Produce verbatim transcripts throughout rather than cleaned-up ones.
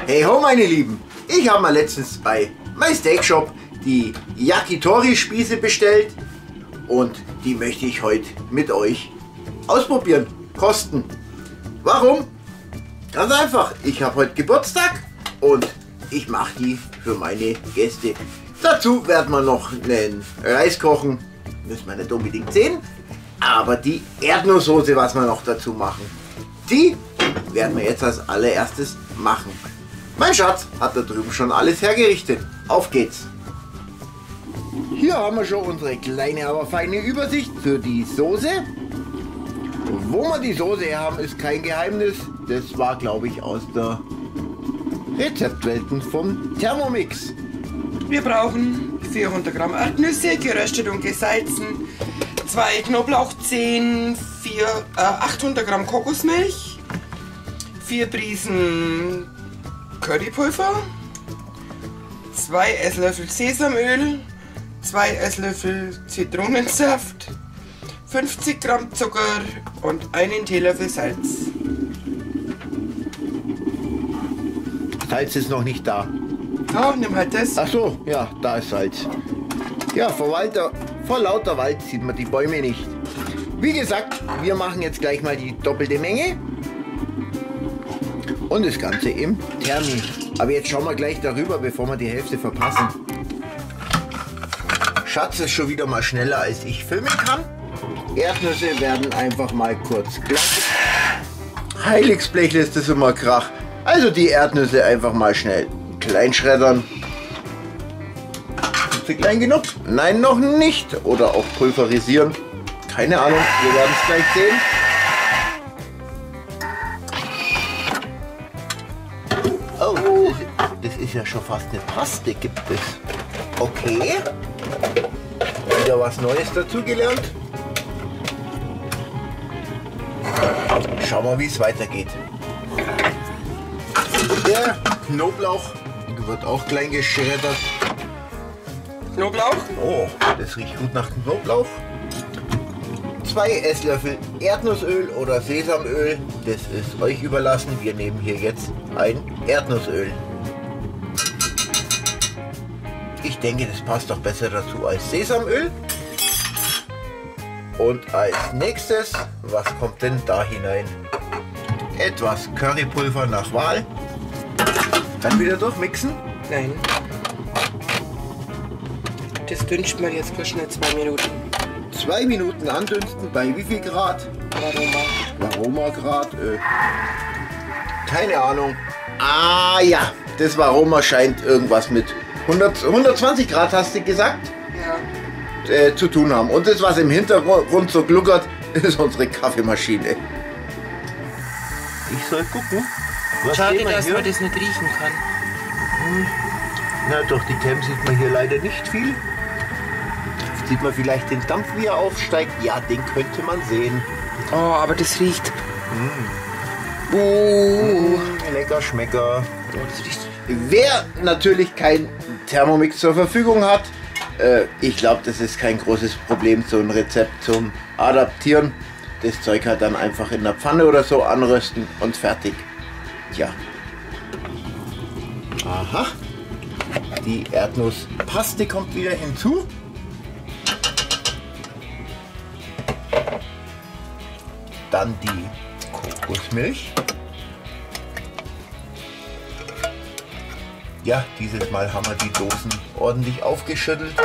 Hey ho meine Lieben, ich habe mal letztens bei My Steak Shop die Yakitori Spieße bestellt und die möchte ich heute mit euch ausprobieren, kosten. Warum? Ganz einfach, ich habe heute Geburtstag und ich mache die für meine Gäste. Dazu werden wir noch einen Reis kochen, müssen wir nicht unbedingt sehen, aber die Erdnusssoße, was wir noch dazu machen, die werden wir jetzt als allererstes machen. Mein Schatz hat da drüben schon alles hergerichtet. Auf geht's! Hier haben wir schon unsere kleine, aber feine Übersicht für die Soße. Wo wir die Soße her haben, ist kein Geheimnis. Das war, glaube ich, aus der Rezeptwelten vom Thermomix. Wir brauchen vierhundert Gramm Erdnüsse, geröstet und gesalzen, zwei Knoblauchzehen, vier, äh, achthundert Gramm Kokosmilch, vier Prisen Currypulver, zwei Esslöffel Sesamöl, zwei Esslöffel Zitronensaft, fünfzig Gramm Zucker und einen Teelöffel Salz. Salz ist noch nicht da. Ja, nimm halt das. Ach so, ja, da ist Salz. Ja, vor, Walter, vor lauter Wald sieht man die Bäume nicht. Wie gesagt, wir machen jetzt gleich mal die doppelte Menge. Und das Ganze im Thermi. Aber jetzt schauen wir gleich darüber, bevor wir die Hälfte verpassen. Schatz ist schon wieder mal schneller, als ich filmen kann. Erdnüsse werden einfach mal kurz glatt. Heiligsblech lässt es immer Krach. Also die Erdnüsse einfach mal schnell klein schreddern. Sind sie klein genug? Nein, noch nicht. Oder auch pulverisieren. Keine Ahnung, wir werden es gleich sehen. Oh, das ist ja schon fast eine Paste, gibt es. Okay. Wieder was Neues dazugelernt. Schauen wir, wie es weitergeht. Der Knoblauch wird auch klein geschreddert. Knoblauch? Oh, das riecht gut nach Knoblauch. Zwei Esslöffel Erdnussöl oder Sesamöl, das ist euch überlassen. Wir nehmen hier jetzt ein Erdnussöl. Ich denke, das passt doch besser dazu als Sesamöl. Und als nächstes, was kommt denn da hinein? Etwas Currypulver nach Wahl. Dann wieder durchmixen. Nein. Das dünst man jetzt bloß schnell zwei Minuten. Zwei Minuten andünsten, bei wie viel Grad? Warum? Varoma Grad? Äh, keine Ahnung. Ah ja, das Varoma scheint irgendwas mit hundert, hundertzwanzig Grad, hast du gesagt? Ja. Äh, zu tun haben. Und das, was im Hintergrund so gluckert, ist unsere Kaffeemaschine. Ich soll gucken. Was Schade, sehen wir dass hier? man das nicht riechen kann. Hm. Na doch, die Cam sieht man hier leider nicht viel. Sieht man vielleicht den Dampf, wie er aufsteigt? Ja, den könnte man sehen. Oh, aber das riecht. Mm. Oh. Mm, lecker Schmecker. Oh, das riecht. Wer natürlich kein Thermomix zur Verfügung hat, äh, ich glaube, das ist kein großes Problem, so ein Rezept zum Adaptieren. Das Zeug halt dann einfach in der Pfanne oder so anrösten und fertig. Tja. Aha. Die Erdnusspaste kommt wieder hinzu. Dann die Kokosmilch. Ja, dieses Mal haben wir die Dosen ordentlich aufgeschüttelt.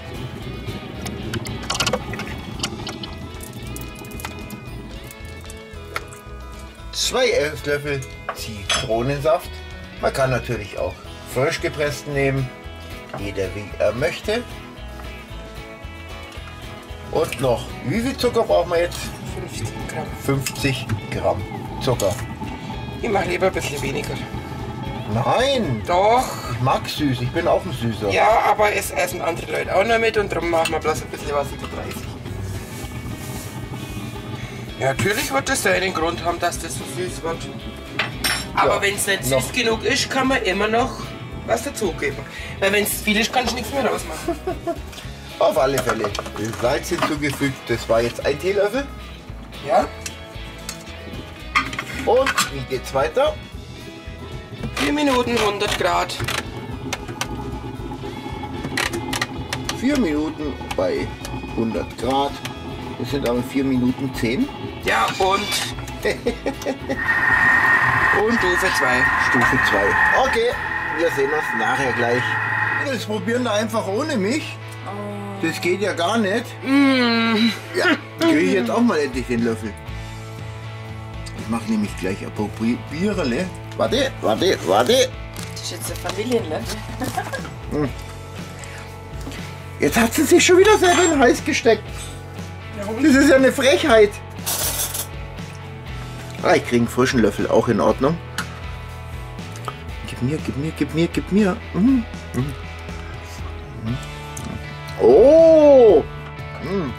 Zwei Esslöffel Zitronensaft. Man kann natürlich auch frisch gepressten nehmen. Jeder wie er möchte. Und noch, wie viel Zucker brauchen wir jetzt? fünfzig Gramm. fünfzig Gramm Zucker. Ich mache lieber ein bisschen weniger. Nein, Doch. ich mag süß, ich bin auch ein Süßer. Ja, aber es essen andere Leute auch noch mit und darum machen wir bloß ein bisschen was über dreißig. Ja, natürlich wird das seinen Grund haben, dass das so süß wird. Aber Ja, wenn es nicht noch. süß genug ist, kann man immer noch was dazugeben. Weil wenn es viel ist, kannst du nichts mehr rausmachen. Auf alle Fälle Salz hinzugefügt, das war jetzt ein Teelöffel. Ja? Und wie geht's weiter? vier Minuten hundert Grad. vier Minuten bei hundert Grad. Das sind aber vier Minuten zehn. Ja, und Und Stufe zwei. Stufe zwei. Okay, wir sehen uns nachher gleich. Das probieren wir einfach ohne mich. Das geht ja gar nicht. Mm. Ja, kriege ich jetzt auch mal endlich den Löffel. Ich mache nämlich gleich ein Probiererle. Warte, warte, warte. Das ist jetzt ein Familienlöffel. Jetzt hat sie sich schon wieder selber in den Hals gesteckt. Das ist ja eine Frechheit. Ah, ich kriege einen frischen Löffel, auch in Ordnung. Gib mir, gib mir, gib mir, gib mir. Mhm. Mhm. Mhm. Oh! Mhm.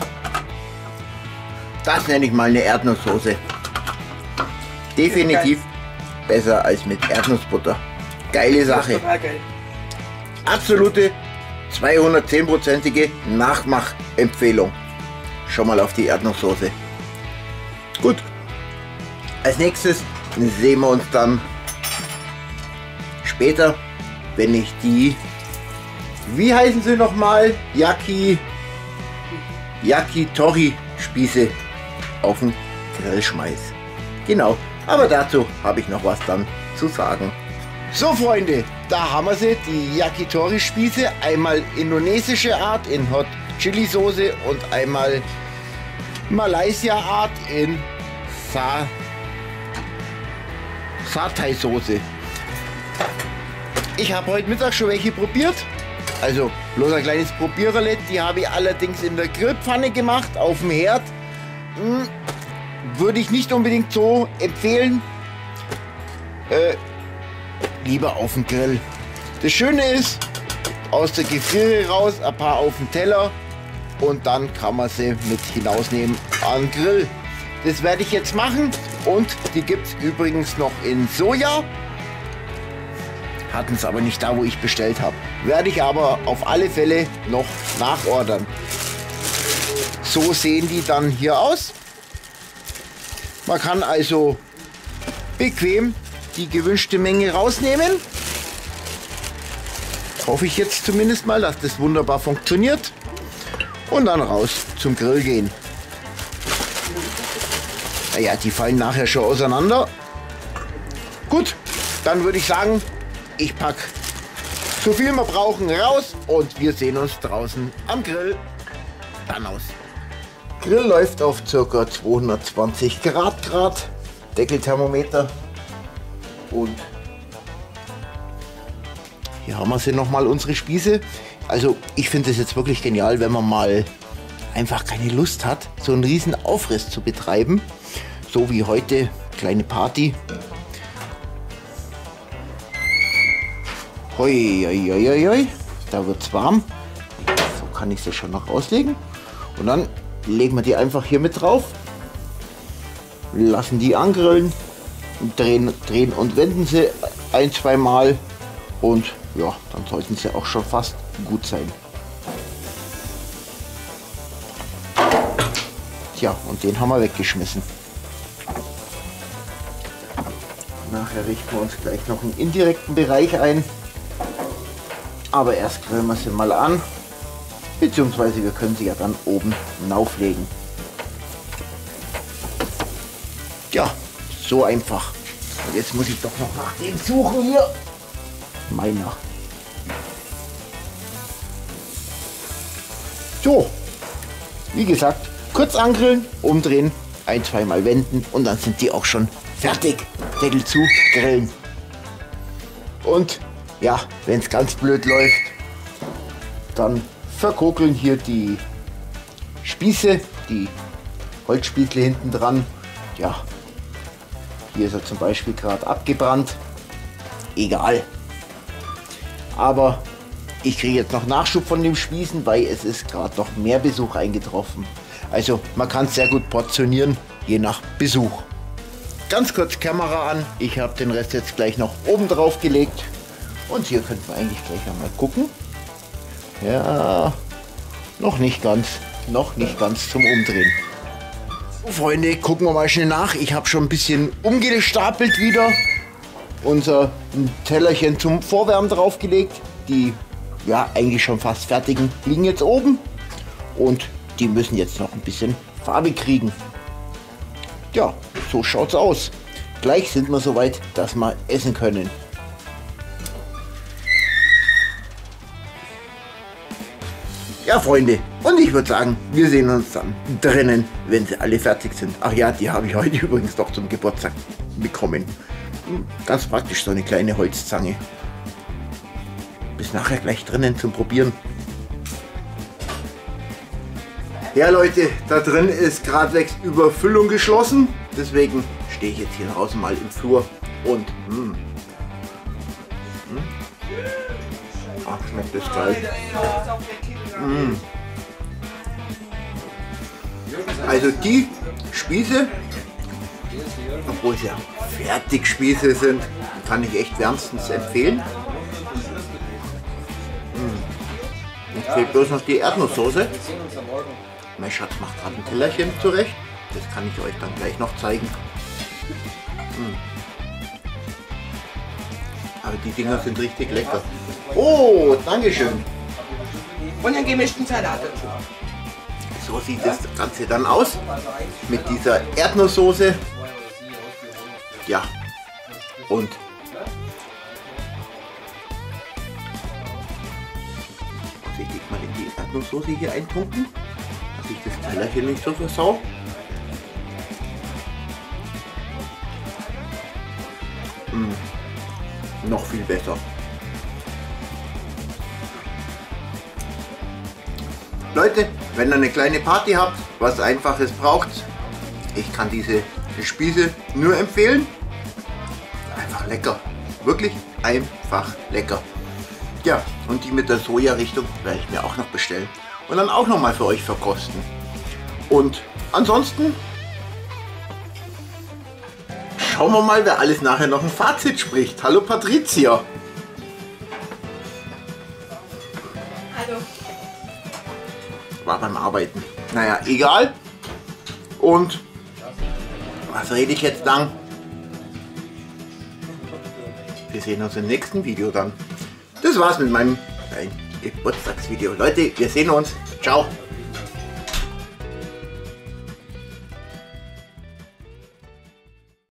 Das nenne ich mal eine Erdnusssoße. Definitiv besser als mit Erdnussbutter. Geile Sache. Total geil. Absolute zweihundertzehnprozentige Nachmachempfehlung. Schon mal auf die Erdnusssoße. Gut. Als nächstes sehen wir uns dann später, wenn ich die, wie heißen sie nochmal, Yaki, Yakitori Spieße auf den Grill schmeiß. Genau, aber dazu habe ich noch was dann zu sagen. So Freunde, da haben wir sie, die Yakitori Spieße, einmal indonesische Art in Hot Chili Soße und einmal Malaysia Art in Sa Satay Soße. Ich habe heute Mittag schon welche probiert, also bloß ein kleines Probiererle, die habe ich allerdings in der Grillpfanne gemacht, auf dem Herd. Hm, würde ich nicht unbedingt so empfehlen. Äh, lieber auf dem Grill. Das Schöne ist, aus der Gefriere raus, ein paar auf den Teller und dann kann man sie mit hinausnehmen an den Grill. Das werde ich jetzt machen und die gibt es übrigens noch in Soja. Hatten es aber nicht da, wo ich bestellt habe. Werde ich aber auf alle Fälle noch nachordern. So sehen die dann hier aus. Man kann also bequem die gewünschte Menge rausnehmen. Hoffe ich jetzt zumindest mal, dass das wunderbar funktioniert. Und dann raus zum Grill gehen. Naja, die fallen nachher schon auseinander. Gut, dann würde ich sagen, ich packe so viel wir brauchen raus und wir sehen uns draußen am Grill dann aus. Grill läuft auf ca. zweihundertzwanzig Grad Grad, Deckelthermometer und hier haben wir sie nochmal, unsere Spieße. Also ich finde es jetzt wirklich genial, wenn man mal einfach keine Lust hat, so einen riesen Aufriss zu betreiben, so wie heute, kleine Party. Hoi, hoi, hoi, hoi. Da wird es warm. So kann ich sie schon noch auslegen. Und dann legen wir die einfach hier mit drauf. Lassen die angrillen. Drehen, drehen und wenden sie ein, zwei Mal. Und ja, dann sollten sie auch schon fast gut sein. Tja, und den haben wir weggeschmissen. Nachher richten wir uns gleich noch einen indirekten Bereich ein. Aber erst grillen wir sie mal an, beziehungsweise wir können sie ja dann oben auflegen. Ja, so einfach. Und jetzt muss ich doch noch nach dem suchen hier. Meiner. So, wie gesagt, kurz angrillen, umdrehen, ein-, zweimal wenden und dann sind die auch schon fertig. Deckel zu, grillen. Und ja, wenn es ganz blöd läuft, dann verkokeln hier die Spieße, die Holzspießle hinten dran. Ja, hier ist er zum Beispiel gerade abgebrannt. Egal. Aber ich kriege jetzt noch Nachschub von dem Spießen, weil es ist gerade noch mehr Besuch eingetroffen. Also man kann es sehr gut portionieren, je nach Besuch. Ganz kurz Kamera an. Ich habe den Rest jetzt gleich noch oben drauf gelegt. Und hier könnten wir eigentlich gleich einmal gucken. Ja, noch nicht ganz, noch nicht ganz zum Umdrehen. So, Freunde, gucken wir mal schnell nach. Ich habe schon ein bisschen umgestapelt wieder. unser Tellerchen zum Vorwärmen draufgelegt. Die ja eigentlich schon fast fertigen liegen jetzt oben und die müssen jetzt noch ein bisschen Farbe kriegen. Ja, so schaut's aus. Gleich sind wir soweit, dass wir essen können. Ja, Freunde, und ich würde sagen, wir sehen uns dann drinnen, wenn sie alle fertig sind. Ach ja, die habe ich heute übrigens noch zum Geburtstag bekommen. Ganz praktisch, so eine kleine Holzzange. Bis nachher gleich drinnen zum Probieren. Ja Leute, da drin ist geradewegs Überfüllung geschlossen. Deswegen stehe ich jetzt hier draußen mal im Flur und mh, mh. Ach, schmeckt das geil. Mmh. Also die Spieße, obwohl sie ja Fertigspieße sind, kann ich echt wärmstens empfehlen. Mmh. Jetzt fehlt bloß noch die Erdnusssoße. Mein Schatz macht gerade ein Tellerchen zurecht. Das kann ich euch dann gleich noch zeigen. Mmh. Aber die Dinger sind richtig lecker. Oh, dankeschön. Und einen gemischten Salat dazu. So sieht das Ganze dann aus. Mit dieser Erdnusssoße. Ja. Und vorsichtig mal in die Erdnusssoße hier eintunken, dass ich das Tellerchen nicht so versau. Mmh. Noch viel besser. Leute, wenn ihr eine kleine Party habt, was Einfaches braucht, ich kann diese Spieße nur empfehlen. Einfach lecker. Wirklich einfach lecker. Ja, und die mit der Soja-Richtung werde ich mir auch noch bestellen. Und dann auch noch mal für euch verkosten. Und ansonsten schauen wir mal, wer alles nachher noch ein Fazit spricht. Hallo Patricia. Hallo. War beim Arbeiten. Naja, egal. Und was rede ich jetzt lang? Wir sehen uns im nächsten Video dann. Das war's mit meinem kleinen Geburtstagsvideo. Leute, wir sehen uns. Ciao.